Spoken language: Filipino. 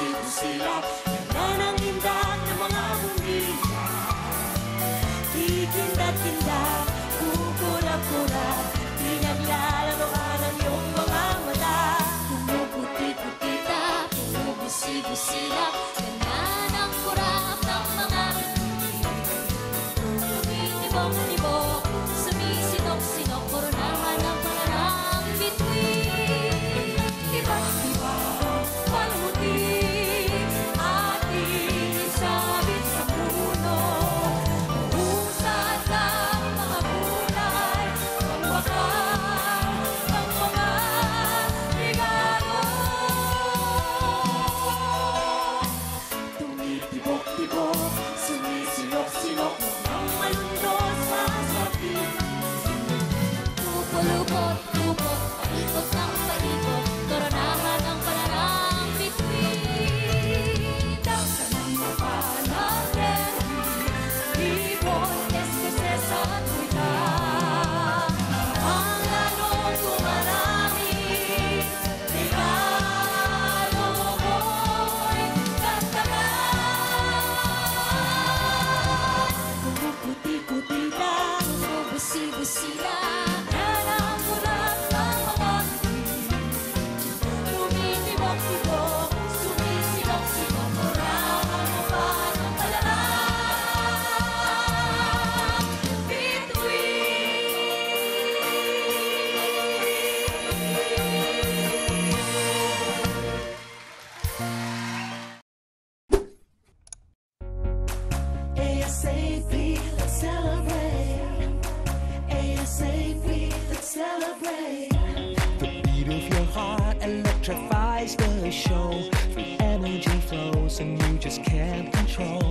sila. Ganda ng indak ng mga bumbila. Di kindat-kindat, kukura-kura, di naglalaro-an ang iyong mga mata. Pumuputi-puti na, pumubusi-busila. Ganda ng kurap ng mga bituin. Tumitibok-tibok, sumisinok-sinok, koronahan ang pangarang bituin. Iba-iba, palmuti, ating isabit sa puno. Uhusad ng mga gulay, pangwakan ng mga regalo. Tumitibok-tibok, sumisinok-sinok, ang malunod sa sabi. Pupulupot-lupot, paikot ng paikot, koronahan ang panarang bituin. Dansa ng mga natin, ibon, eskeses at tuwita. Ang lalong kumarami, regalo mo'y tatagan. Pumuputi-puti na, pumubusi-busi na, yan ang kurap ng mga bituin. Tumitibok-tibok, sumisinok-sinok, koronahan mo pa ng panarang bituin. ASAP, let's celebrate. ASAP, let's celebrate. The beat of your heart electrifies the show. The energy flows and you just can't control.